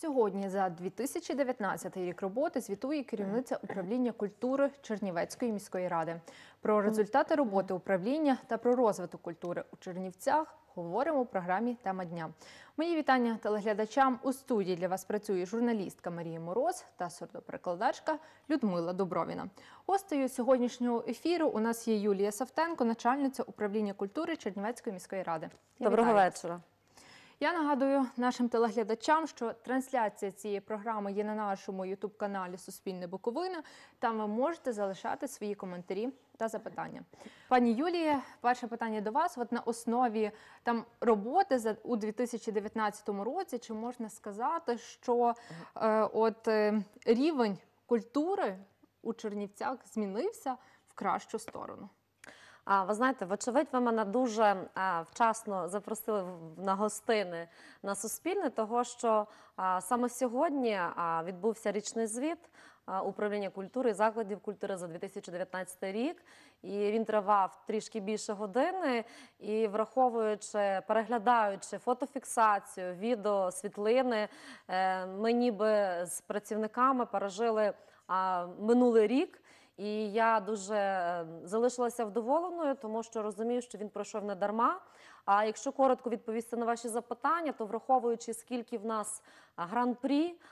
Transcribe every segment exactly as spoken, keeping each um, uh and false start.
Сьогодні за дві тисячі дев'ятнадцятий рік роботи звітує керівниця управління культури Чернівецької міської ради. Про результати роботи управління та про розвиток культури у Чернівцях говоримо у програмі «Тема дня». Мої вітання телеглядачам. У студії для вас працює журналістка Марія Мороз та сурдоперекладачка Людмила Дубровіна. Гостею сьогоднішнього ефіру у нас є Юлія Савтенко, начальниця управління культури Чернівецької міської ради. Доброго вечора. Я нагадую нашим телеглядачам, що трансляція цієї програми є на нашому ютуб-каналі «Суспільне Буковина». Там ви можете залишати свої коментарі та запитання. Пані Юлія, перше питання до вас. От на основі там роботи за, у дві тисячі дев'ятнадцятому році, чи можна сказати, що е, от, е, рівень культури у Чернівцях змінився в кращу сторону? А, ви знаєте, вочевидь, ви мене дуже а, вчасно запросили на гостини на Суспільне, того що а, саме сьогодні а, відбувся річний звіт а, управління культури і закладів культури за дві тисячі дев'ятнадцятий рік. І він тривав трішки більше години. І враховуючи, переглядаючи фотофіксацію, відео, світлини, е, ми ніби з працівниками пережили а, минулий рік. І я дуже залишилася вдоволеною, тому що розумію, що він пройшов не дарма. А якщо коротко відповісти на ваші запитання, то враховуючи, скільки в нас гран-прі,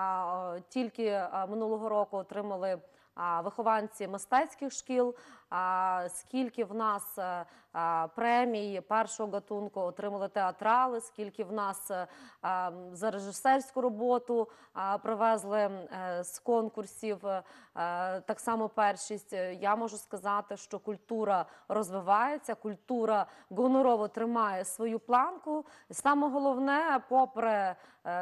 тільки минулого року отримали вихованці мистецьких шкіл, скільки в нас премій першого гатунку отримали театрали, скільки в нас за режисерську роботу привезли з конкурсів, так само першість. Я можу сказати, що культура розвивається, культура гонорово тримає свою планку. Саме головне, попри,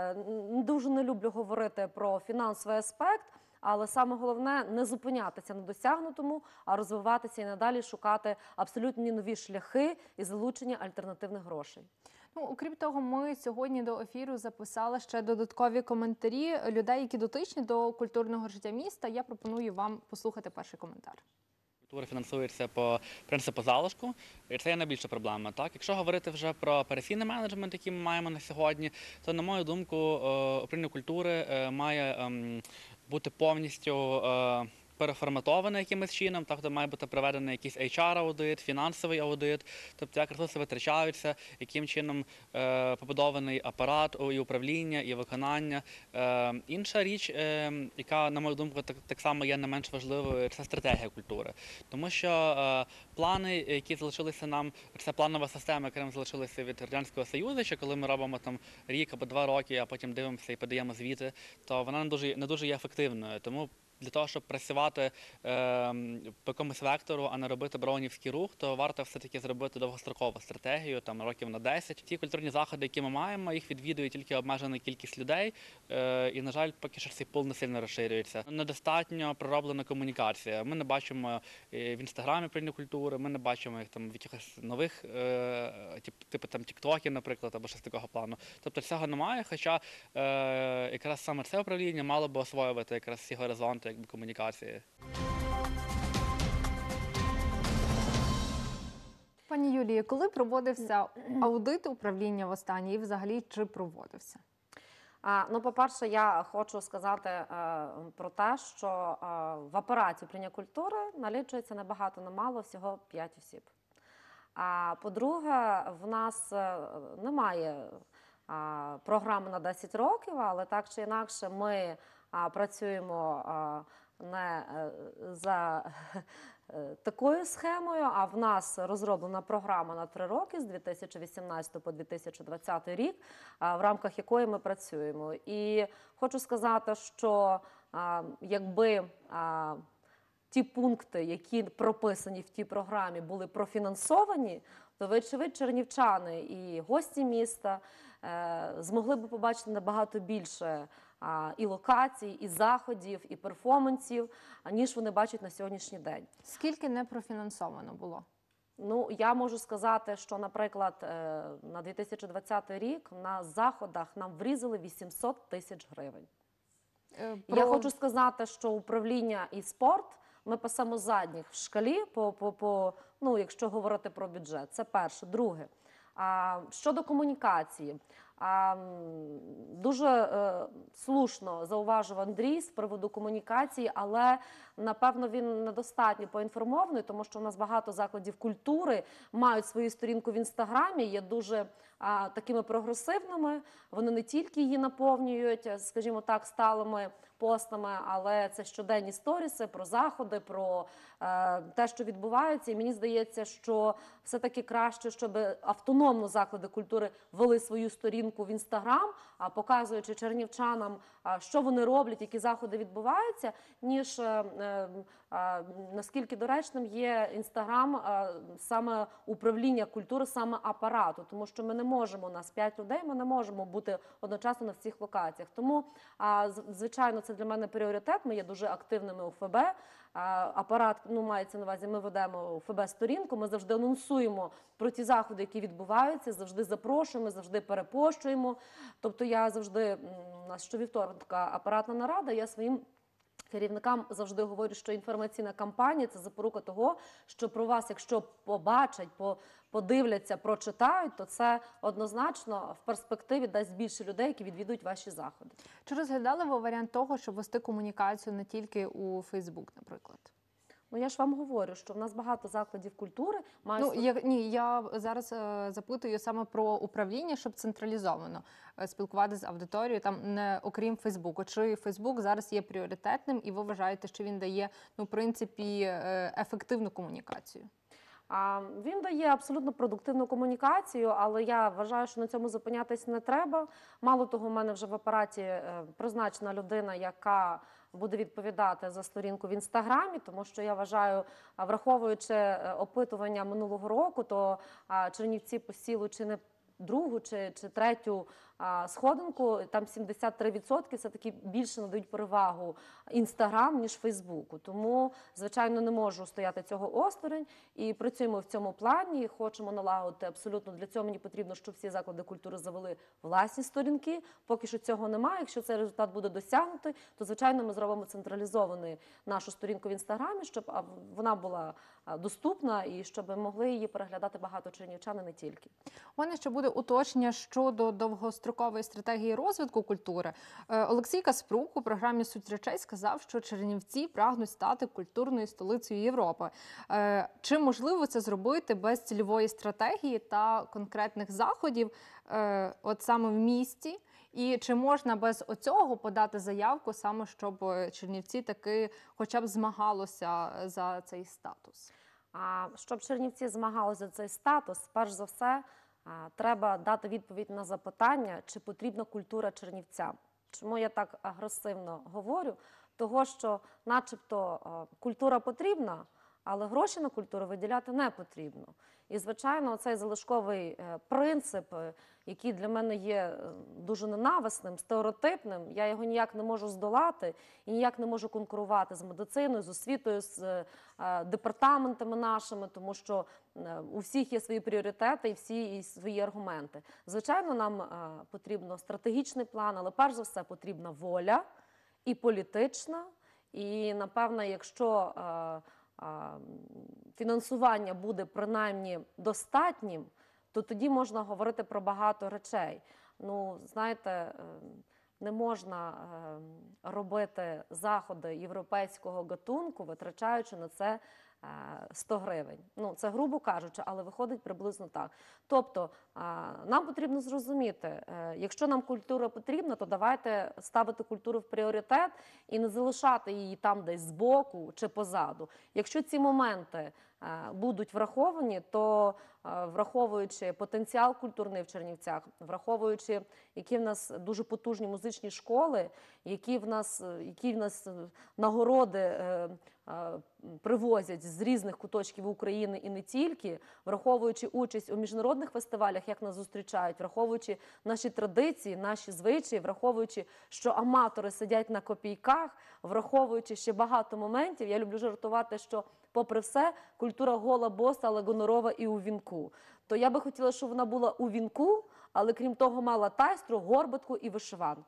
дуже не люблю говорити про фінансовий аспект, але саме головне – не зупинятися на досягнутому, а розвиватися і надалі шукати абсолютно нові шляхи і залучення альтернативних грошей. Ну, окрім того, ми сьогодні до ефіру записали ще додаткові коментарі людей, які дотичні до культурного життя міста. Я пропоную вам послухати перший коментар. Культура фінансується по принципу залишку, і це є найбільша проблема. Так? Якщо говорити вже про операційний менеджмент, який ми маємо на сьогодні, то, на мою думку, управління культури має бути повністю переформатоване якимось чином, тобто має бути проведений якийсь ейч ар-аудит, фінансовий аудит, тобто як ресурси витрачаються, яким чином е, побудований апарат і управління, і виконання. Е, інша річ, е, яка, на мою думку, так, так само є не менш важливою, це стратегія культури. Тому що е, плани, які залишилися нам, це планова система, яка нам залишилася від Радянського Союзу, що коли ми робимо там рік або два роки, а потім дивимося і подаємо звіти, то вона не дуже, не дуже є ефективною. Тому для того, щоб працювати е, по якомусь вектору, а не робити браунівський рух, то варто все-таки зробити довгострокову стратегію, там років на десять. Ті культурні заходи, які ми маємо, їх відвідує тільки обмежена кількість людей, е, і, на жаль, поки що цей пул не сильно розширюється. Недостатньо пророблена комунікація. Ми не бачимо в інстаграмі управління культури, ми не бачимо їх там в якихось нових, е, типу там тіктоків, наприклад, або щось такого плану. Тобто цього немає, хоча е, якраз саме це управління мало би освоювати якраз ці горизонти, якби комунікації. Пані Юлії, коли проводився аудит управління востаннє і взагалі чи проводився? А, ну, по-перше, я хочу сказати е, про те, що е, в апараті управління культури налічується не багато, не мало, всього п'ять осіб. А по-друге, в нас е, немає е, програми на десять років, але так чи інакше ми а, працюємо а, не за такою схемою, а в нас розроблена програма на три роки з дві тисячі вісімнадцятого по дві тисячі двадцятий рік, а, в рамках якої ми працюємо. І хочу сказати, що а, якби а, ті пункти, які прописані в тій програмі, були профінансовані, то, вочевидь, чернівчани і гості міста е, змогли б побачити набагато більше а, і локацій, і заходів, і перформансів, ніж вони бачать на сьогоднішній день. Скільки не профінансовано було? Ну, я можу сказати, що, наприклад, на дві тисячі двадцятий рік на заходах нам врізали вісімсот тисяч гривень. Е, про... Я хочу сказати, що управління і спорт ми пасемо задніх в шкалі, по, по, по, ну, якщо говорити про бюджет. Це перше. Друге. А, щодо комунікації. А, м, дуже е, слушно зауважив Андрій з приводу комунікації, але напевно він недостатньо поінформований, тому що у нас багато закладів культури мають свою сторінку в інстаграмі, є дуже а, такими прогресивними. Вони не тільки її наповнюють, скажімо так, сталими постами, але це щоденні сторіси про заходи, про е, те, що відбувається. І мені здається, що все-таки краще, щоб автономно заклади культури вели свою сторінку в інстаграм, а показуючи чернівчанам, а, що вони роблять, які заходи відбуваються, ніж е, е, е, наскільки доречним є інстаграм е, саме управління культури, саме апарату, тому що ми не можемо, у нас п'ять людей, ми не можемо бути одночасно на всіх локаціях. Тому, а, з- звичайно, це для мене пріоритет, ми є дуже активними у ФБ. А, апарат, ну, мається на увазі, ми ведемо у ФБ сторінку, ми завжди анонсуємо про ті заходи, які відбуваються, завжди запрошуємо, завжди перепощуємо. Тобто я завжди, м, у нас щовівторка така апаратна нарада, я своїм керівникам завжди говорю, що інформаційна кампанія – це запорука того, що про вас, якщо побачать, по- подивляться, прочитають, то це однозначно в перспективі дасть більше людей, які відвідують ваші заходи. Чи розглядали ви варіант того, щоб вести комунікацію не тільки у Фейсбук, наприклад? Ну, я ж вам говорю, що в нас багато закладів культури мають... Ну, я, ні, я зараз е, запитую саме про управління, щоб централізовано е, спілкуватися з аудиторією, там не окрім Фейсбуку. Чи Фейсбук зараз є пріоритетним, і ви вважаєте, що він дає, ну, в принципі, е, ефективну комунікацію? А, Він дає абсолютно продуктивну комунікацію, але я вважаю, що на цьому зупинятись не треба. Мало того, в мене вже в апараті е, призначена людина, яка буде відповідати за сторінку в інстаграмі, тому що я вважаю, а, враховуючи е, опитування минулого року, то а, Чернівці посіли чи не другу чи, чи третю а, сходинку, там сімдесят три відсотки все-таки більше надають перевагу Інстаграм, ніж Фейсбуку. Тому, звичайно, не можу стояти цього осторонь і працюємо в цьому плані, хочемо налагодити абсолютно. Для цього мені потрібно, щоб всі заклади культури завели власні сторінки. Поки що цього немає. Якщо цей результат буде досягнутий, то, звичайно, ми зробимо централізовану нашу сторінку в Інстаграмі, щоб а, вона була а, доступна і щоб могли її переглядати багато чернівчан, і не тільки. У мене ще буде уточнення щодо довгострокової стратегії розвитку культури. Е, Олексій Каспрук у програмі «Суть речей» сказав, що Чернівці прагнуть стати культурною столицею Європи. Е, Чи можливо це зробити без цільової стратегії та конкретних заходів, е, от саме в місті? І чи можна без оцього подати заявку, саме щоб Чернівці таки хоча б змагалося за цей статус? А щоб Чернівці змагалися за цей статус, перш за все, а, треба дати відповідь на запитання, чи потрібна культура чернівцям. Чому я так агресивно говорю? Того, що начебто а, культура потрібна, але гроші на культуру виділяти не потрібно. І, звичайно, цей залишковий е, принцип, е, який для мене є е, дуже ненависним, стереотипним, я його ніяк не можу здолати і ніяк не можу конкурувати з медициною, з освітою, з е, е, департаментами нашими, тому що е, у всіх є свої пріоритети і всі є свої аргументи. Звичайно, нам е, потрібно стратегічний план, але перш за все потрібна воля і політична, і, напевно, якщо е, фінансування буде принаймні достатнім, то тоді можна говорити про багато речей. Ну, знаєте, не можна робити заходи європейського гатунку, витрачаючи на це сто гривень. Ну, це грубо кажучи, але виходить приблизно так. Тобто, нам потрібно зрозуміти, якщо нам культура потрібна, то давайте ставити культуру в пріоритет і не залишати її там десь збоку чи позаду. Якщо ці моменти будуть враховані, то враховуючи потенціал культурний в Чернівцях, враховуючи, які в нас дуже потужні музичні школи, які в нас, які в нас нагороди привозять з різних куточків України і не тільки, враховуючи участь у міжнародних фестивалях, як нас зустрічають, враховуючи наші традиції, наші звичаї, враховуючи, що аматори сидять на копійках, враховуючи ще багато моментів. Я люблю жартувати, що попри все, культура гола, боса, але гонорова і у вінку. То я би хотіла, щоб вона була у вінку, але крім того мала тайстру, горбатку і вишиванку.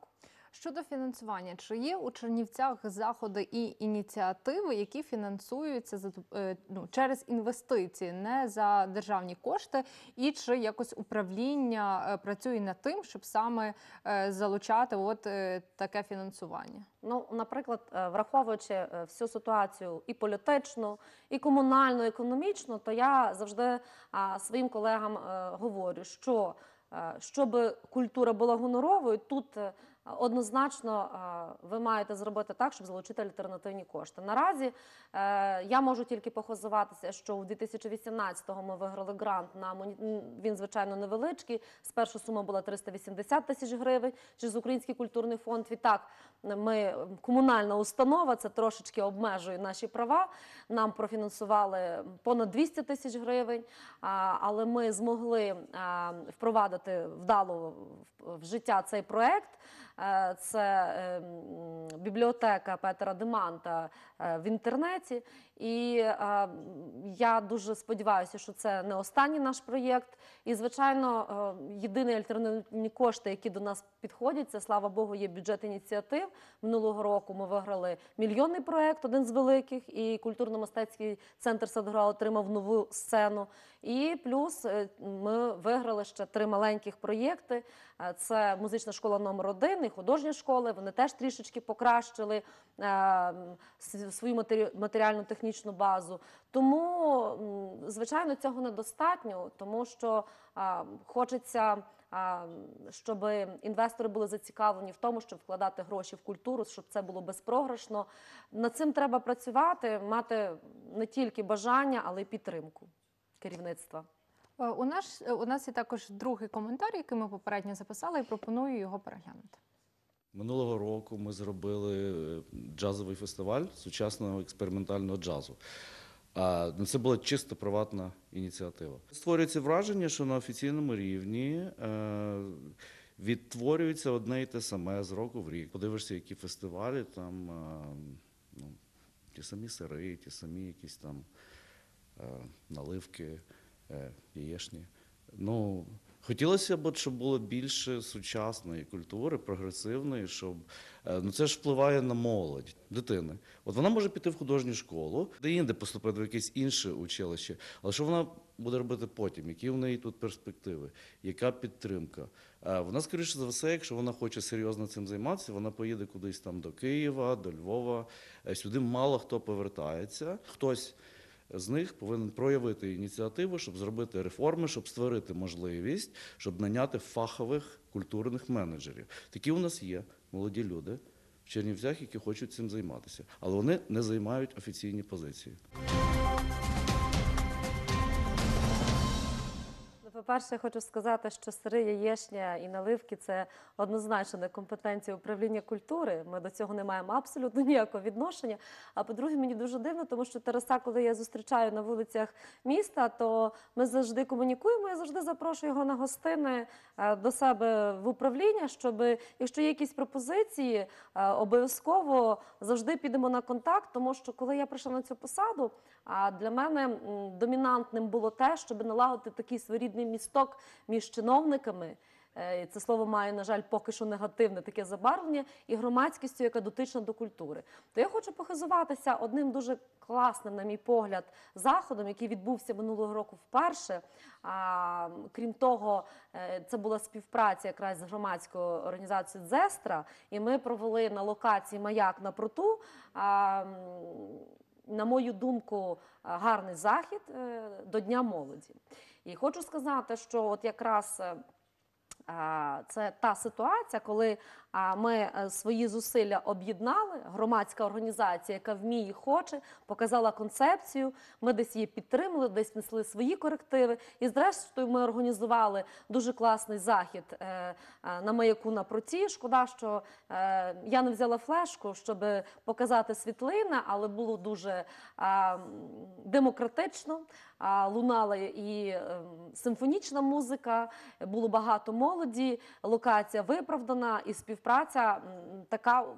Щодо фінансування, чи є у Чернівцях заходи і ініціативи, які фінансуються за, доп- е, ну, через інвестиції, не за державні кошти, і чи якось управління е, працює над тим, щоб саме е, залучати от е, таке фінансування? Ну, наприклад, е, враховуючи е, всю ситуацію і політичну, і комунальну, і економічну, то я завжди а, своїм колегам е, говорю, що е, щоб культура була гоноровою, тут е, однозначно е, ви маєте зробити так, щоб залучити альтернативні кошти. Наразі е, я можу тільки похизуватися, що у дві тисячі вісімнадцятому ми виграли грант на моні- він, звичайно, невеличкий. Спершу сума була триста вісімдесят тисяч гривень через Український культурний фонд. Відтак ми комунальна установа, це трошечки обмежує наші права. Нам профінансували понад двісті тисяч гривень, а, але ми змогли а, впровадити вдало в- в життя цей проект. Е, Це е, м, бібліотека Петера Деманта е, в інтернеті. І е, я дуже сподіваюся, що це не останній наш проєкт. І, звичайно, е, єдині альтернативні кошти, які до нас підходять, це, слава Богу, є бюджет ініціатив. Минулого року ми виграли мільйонний проєкт, один з великих, і культурно-мистецький центр Садгора отримав нову сцену. І плюс е, ми виграли ще три маленьких проєкти. Е, Це музична школа номер один і художня школа. Вони теж трішечки покращили е, с- свою матері- матеріально-технічну базу. Тому, м, звичайно, цього недостатньо, тому що а, хочеться, а, щоб інвестори були зацікавлені в тому, щоб вкладати гроші в культуру, щоб це було безпрограшно. Над цим треба працювати, мати не тільки бажання, але й підтримку керівництва. Е, У нас, у нас є також другий коментар, який ми попередньо записали, і пропоную його переглянути. Минулого року ми зробили е, джазовий фестиваль сучасного експериментального джазу. А, ну, це була чисто приватна ініціатива. Створюється враження, що на офіційному рівні е, відтворюється одне і те саме з року в рік. Подивишся, які фестивалі, там е, ну, ті самі сири, ті самі якісь там е, наливки, е, яєшні. Ну, хотілося б, щоб було більше сучасної культури, прогресивної, щоб е, ну це ж впливає на молодь дитини. От вона може піти в художню школу, де-інде поступити в якесь інше училище, але що вона буде робити потім? Які в неї тут перспективи? Яка підтримка? Е, Вона, скоріше за все, якщо вона хоче серйозно цим займатися, вона поїде кудись там до Києва, до Львова. Е, Сюди мало хто повертається. Хтось з них повинен проявити ініціативу, щоб зробити реформи, щоб створити можливість, щоб наняти фахових культурних менеджерів. Такі у нас є молоді люди в Чернівцях, які хочуть цим займатися, але вони не займають офіційні позиції. Ну, по-перше, я хочу сказати, що сири, яєшня і наливки – це однозначно не компетенція управління культури. Ми до цього не маємо абсолютно ніякого відношення. А по-друге, мені дуже дивно, тому що Тараса, коли я зустрічаю на вулицях міста, то ми завжди комунікуємо, я завжди запрошую його на гостини е, до себе в управління, щоб, якщо є якісь пропозиції, е, обов'язково завжди підемо на контакт, тому що коли я прийшла на цю посаду, а для мене м, домінантним було те, щоб налагодити такий своєрідний місток між чиновниками. Е, Це слово має, на жаль, поки що негативне таке забарвлення, і громадськістю, яка дотична до культури. То я хочу похизуватися одним дуже класним, на мій погляд, заходом, який відбувся минулого року вперше. А, крім того, е, це була співпраця якраз з громадською організацією «Дзестра», і ми провели на локації «Маяк на пруту», а, м, на мою думку, гарний захід е, до Дня молоді. І хочу сказати, що от якраз е, а, це та ситуація, коли а, ми е, свої зусилля об'єднали, громадська організація, яка вміє і хоче, показала концепцію, ми десь її підтримали, десь несли свої корективи. І зрештою ми організували дуже класний захід е, е, на Маяку на пруті. Шкода, що е, я не взяла флешку, щоб показати світлини, але було дуже е, демократично. А, лунала і е, симфонічна музика, було багато молоді, локація виправдана і співпраця м, така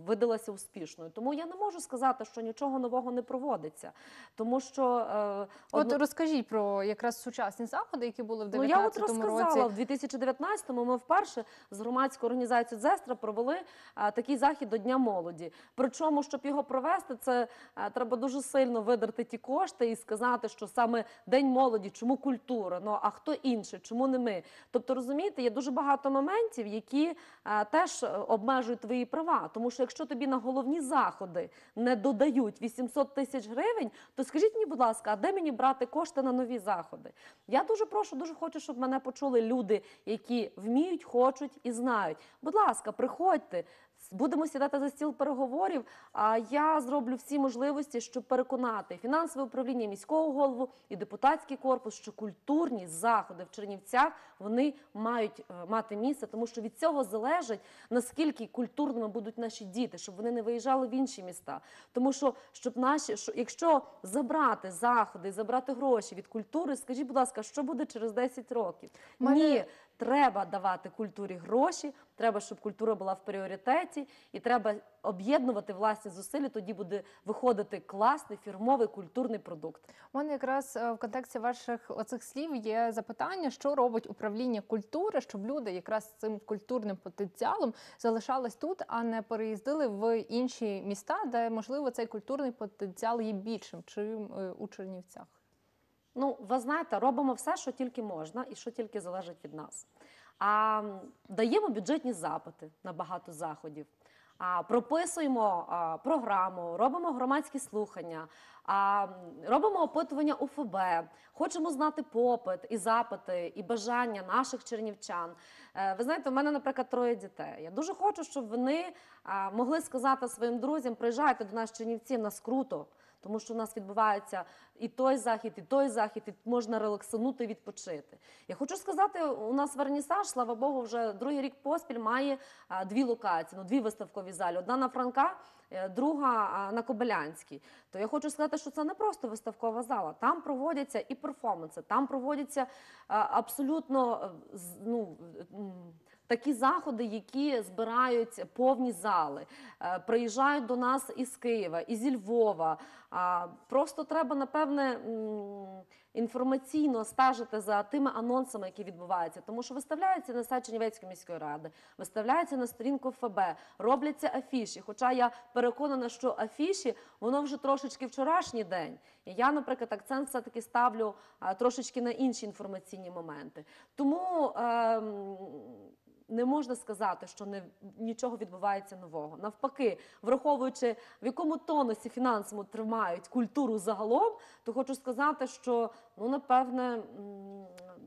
видалася успішною. Тому я не можу сказати, що нічого нового не проводиться. Тому що е, От одно- розкажіть про якраз сучасні заходи, які були в Ну, я от дев'ятнадцятому розказала, році. в дві тисячі дев'ятнадцятому ми вперше з громадською організацією «Дзестра» провели а, такий захід до Дня молоді. Причому, щоб його провести, це а, треба дуже сильно видерти ті кошти і сказати, що саме День молоді, чому культура, ну а хто інший, чому не ми? Тобто, розумієте, є дуже багато моментів, які а, теж е, обмежують твої права. Тому що якщо тобі на головні заходи не додають вісімсот тисяч гривень, то скажіть мені, будь ласка, а де мені брати кошти на нові заходи? Я дуже прошу, дуже хочу, щоб мене почули люди, які вміють, хочуть і знають. Будь ласка, приходьте, будемо сідати за стіл переговорів, а я зроблю всі можливості, щоб переконати фінансове управління, міського голову і депутатський корпус, що культурні заходи в Чернівцях, вони мають е, мати місце, тому що від цього залежить, наскільки культурними будуть наші діти, щоб вони не виїжджали в інші міста. Тому що, щоб наші, що, якщо забрати заходи, забрати гроші від культури, скажіть, будь ласка, що буде через десять років? Мене- Ні, треба давати культурі гроші, треба, щоб культура була в пріоритеті, і треба об'єднувати власні зусилля, тоді буде виходити класний, фірмовий культурний продукт. У мене якраз е, в контексті ваших оцих слів є запитання, що робить управління культури, щоб люди якраз з цим культурним потенціалом залишались тут, а не переїздили в інші міста, де, можливо, цей культурний потенціал є більшим, чим е, у Чернівцях. Ну, ви знаєте, робимо все, що тільки можна і що тільки залежить від нас. А, м, даємо бюджетні запити на багато заходів, а, прописуємо а, програму, робимо громадські слухання, а, м, робимо опитування У Ф Б, хочемо знати попит і запити, і бажання наших чернівчан. Е, Ви знаєте, у мене, наприклад, троє дітей. Я дуже хочу, щоб вони а, могли сказати своїм друзям, приїжджайте до нас в Чернівці, в нас круто. Тому що у нас відбувається і той захід, і той захід, і можна релаксанути, і відпочити. Я хочу сказати, у нас вернісаж, слава Богу, вже другий рік поспіль має а, дві локації, ну, дві виставкові залі. Одна на Франка, е, друга а, на Кобилянській. То я хочу сказати, що це не просто виставкова зала. Там проводяться і перформанси, там проводяться а, абсолютно е, з- ну, м, такі заходи, які збирають повні зали. Е, Приїжджають до нас із Києва, із Львова. А, Просто треба, напевне, м, інформаційно стежити за тими анонсами, які відбуваються. Тому що виставляються на сайт Чернівецької міської ради, виставляються на сторінку Ф Б, робляться афіші. Хоча я переконана, що афіші, воно вже трошечки вчорашній день. І я, наприклад, акцент все-таки ставлю а, трошечки на інші інформаційні моменти. Тому ем, не можна сказати, що не, нічого відбувається нового. Навпаки, враховуючи, в якому тонусі фінансово тримають культуру загалом, то хочу сказати, що, ну, напевне, м,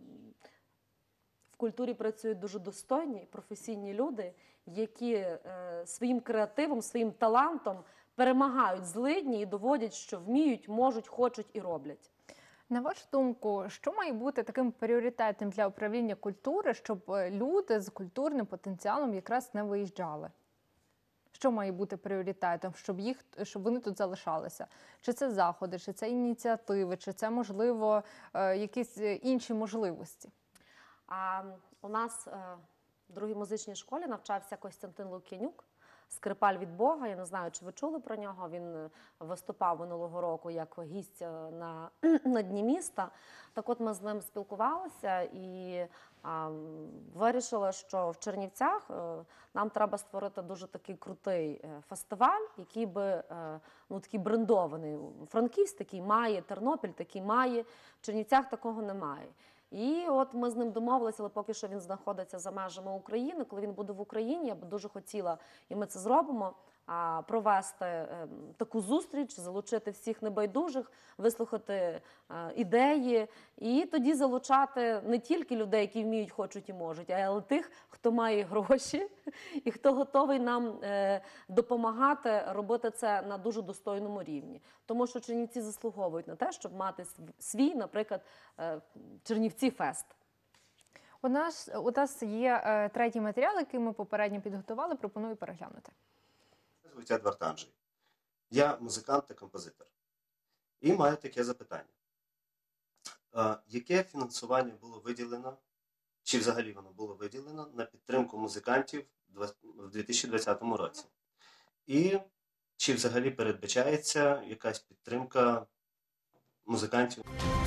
в культурі працюють дуже достойні, професійні люди, які е, своїм креативом, своїм талантом перемагають злидні і доводять, що вміють, можуть, хочуть і роблять. На вашу думку, що має бути таким пріоритетним для управління культури, щоб е, люди з культурним потенціалом якраз не виїжджали? Що має бути пріоритетом, щоб їх, щоб вони тут залишалися? Чи це заходи, чи це ініціативи, чи це, можливо, е, якісь е, інші можливості? А у нас е, в другій музичній школі навчався Костянтин Лук'янюк, скрипаль від Бога. Я не знаю, чи ви чули про нього. Він е, виступав минулого року як гість е, на, на Дні міста. Так от ми з ним спілкувалися і а, м, вирішили, що в Чернівцях е, нам треба створити дуже такий крутий е, фестиваль, який би, е, ну, такий брендований. Франківськ такий має, Тернопіль такий має, в Чернівцях такого немає. І от ми з ним домовилися, але поки що він знаходиться за межами України. Коли він буде в Україні, я б дуже хотіла, і ми це зробимо, а, провести е, таку зустріч, залучити всіх небайдужих, вислухати е, ідеї, і тоді залучати не тільки людей, які вміють, хочуть і можуть, а й тих, хто має гроші і хто готовий нам е, допомагати робити це на дуже достойному рівні. Тому що Чернівці заслуговують на те, щоб мати св- свій, наприклад, е, Чернівці Фест. У нас, у нас є е, третій матеріал, який ми попередньо підготували, пропоную переглянути. Мене звуть Едвард Анджей. Я музикант та композитор. І маю таке запитання. А, яке фінансування було виділено, чи взагалі воно було виділено на підтримку музикантів в дві тисячі двадцятому році? І чи взагалі передбачається якась підтримка музикантів?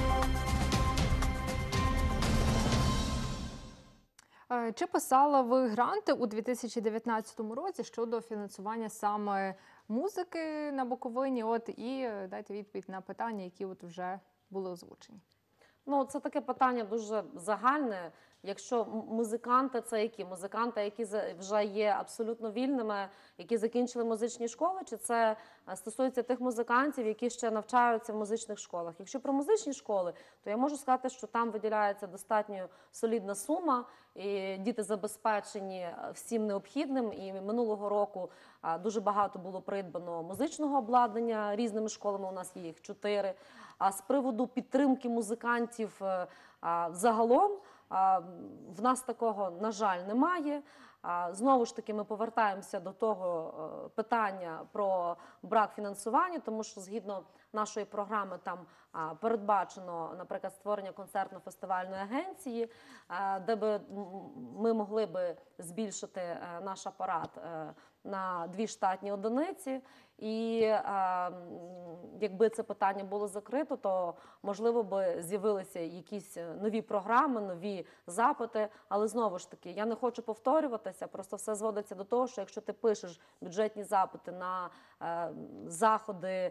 Е, Чи писали ви гранти у дві тисячі дев'ятнадцятому році щодо фінансування саме музики на Буковині? От і е, дайте відповідь на питання, які от вже були озвучені. Ну, це таке питання дуже загальне. Якщо м- музиканти, це які? Музиканти, які за- вже є абсолютно вільними, які закінчили музичні школи, чи це е, стосується тих музикантів, які ще навчаються в музичних школах? Якщо про музичні школи, то я можу сказати, що там виділяється достатньо солідна сума, і діти забезпечені е, всім необхідним. І минулого року е, дуже багато було придбано музичного обладнання різними школами, у нас є їх чотири. А з приводу підтримки музикантів е, а, загалом, а, в нас такого, на жаль, немає. А, Знову ж таки, ми повертаємося до того е, питання про брак фінансування, тому що згідно нашої програми там а, передбачено, наприклад, створення концертно-фестивальної агенції, е, де би м, ми могли би збільшити е, наш апарат е, на дві штатні одиниці. І е, м, якби це питання було закрито, то можливо би з'явилися якісь нові програми, нові запити. Але знову ж таки, я не хочу повторюватися, просто все зводиться до того, що якщо ти пишеш бюджетні запити на е, заходи, е,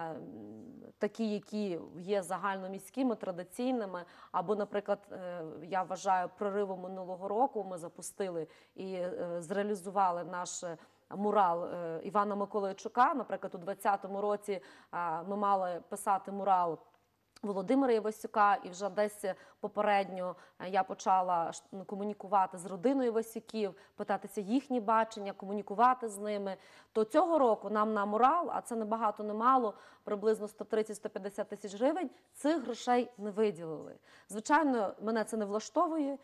такі, які є загальноміськими, традиційними, або, наприклад, е, я вважаю, проривом минулого року ми запустили і е, зреалізували наш мурал е, Івана Миколайчука. Наприклад, у двадцятому році е, ми мали писати мурал Володимира Івасюка, і вже десь попередньо е, я почала ш- ну, комунікувати з родиною Івасюків, питатися їхні бачення, комунікувати з ними. То цього року нам на мурал, а це не багато, не мало, приблизно сто тридцять - сто п'ятдесят тисяч гривень, цих грошей не виділили. Звичайно, мене це не влаштовує.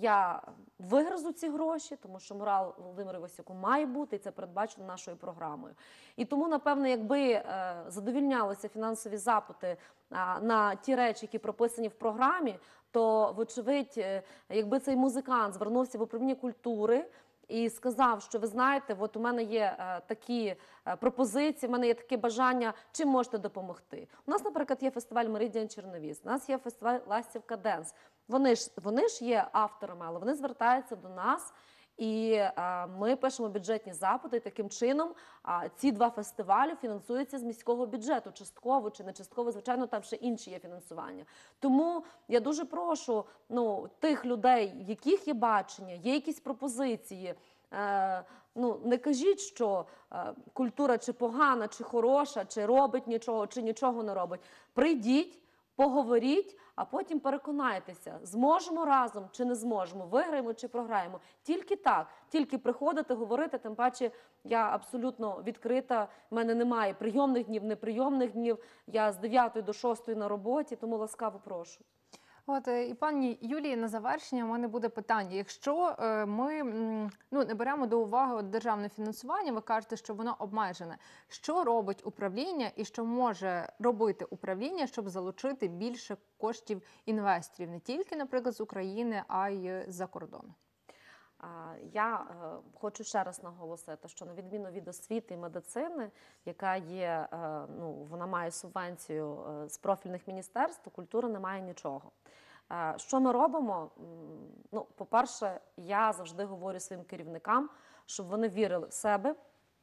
Я вигризу ці гроші, тому що мурал Володимира Івасюку має бути, і це передбачено нашою програмою. І тому, напевно, якби е, задовільнялися фінансові запити а, на ті речі, які прописані в програмі, то, вочевидь, е, якби цей музикант звернувся в управління культури і сказав, що ви знаєте, от у мене є е, такі е, пропозиції, в мене є таке бажання, чим можете допомогти. У нас, наприклад, є фестиваль Меридіан Черновіць, у нас є фестиваль Ластівка Денс. Вони ж, вони ж є авторами, але вони звертаються до нас, і е, ми пишемо бюджетні запити, і таким чином е, ці два фестивалі фінансуються з міського бюджету, частково чи не частково, звичайно, там ще інші є фінансування. Тому я дуже прошу ну, тих людей, в яких є бачення, є якісь пропозиції, е, ну, не кажіть, що е, культура чи погана, чи хороша, чи робить нічого, чи нічого не робить. Прийдіть, поговоріть, а потім переконайтеся, зможемо разом чи не зможемо, виграємо чи програємо. Тільки так, тільки приходити, говорити, тим паче я абсолютно відкрита, в мене немає прийомних днів, неприйомних днів, я з дев'ятої до шостої на роботі, тому ласкаво прошу. От е, і пані Юлії, на завершення в мене буде питання. Якщо е, ми м, ну, не беремо до уваги от державне фінансування, ви кажете, що воно обмежене. Що робить управління і що може робити управління, щоб залучити більше коштів інвесторів не тільки, наприклад, з України, а й з-за кордону? А, Я е, хочу ще раз наголосити, що на відміну від освіти і медицини, яка є, е, ну, вона має субвенцію е, з профільних міністерств, то культура не має нічого. Е, Що ми робимо? М, Ну, по-перше, я завжди говорю своїм керівникам, щоб вони вірили в себе,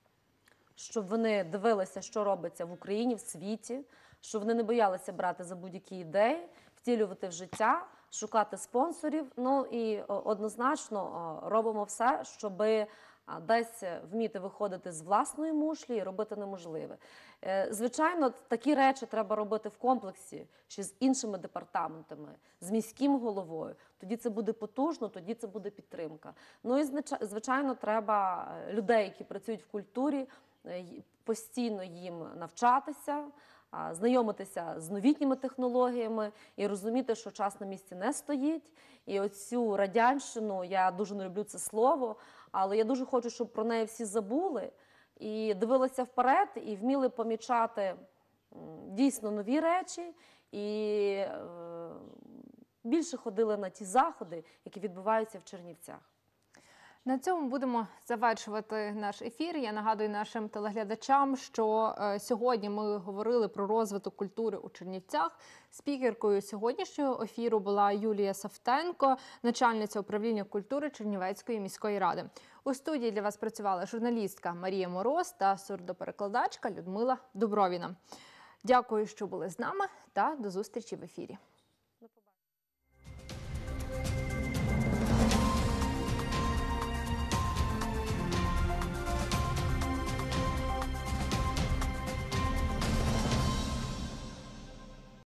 щоб вони дивилися, що робиться в Україні, в світі, щоб вони не боялися брати за будь-які ідеї, втілювати в життя, шукати спонсорів. Ну і о, однозначно о, робимо все, щоб десь вміти виходити з власної мушлі і робити неможливе. Е, Звичайно, такі речі треба робити в комплексі, ще з іншими департаментами, з міським головою. Тоді це буде потужно, тоді це буде підтримка. Ну і знича- звичайно, треба е, людей, які працюють в культурі, е, й- постійно їм навчатися, а, знайомитися з новітніми технологіями і розуміти, що час на місці не стоїть. І оцю радянщину, я дуже не люблю це слово, але я дуже хочу, щоб про неї всі забули і дивилися вперед, і вміли помічати м, дійсно нові речі, і е, більше ходили на ті заходи, які відбуваються в Чернівцях. На цьому будемо завершувати наш ефір. Я нагадую нашим телеглядачам, що е, сьогодні ми говорили про розвиток культури у Чернівцях. Спікеркою сьогоднішнього ефіру була Юлія Савтенко, начальниця управління культури Чернівецької міської ради. У студії для вас працювала журналістка Марія Мороз та сурдоперекладачка Людмила Дубровіна. Дякую, що були з нами, та до зустрічі в ефірі.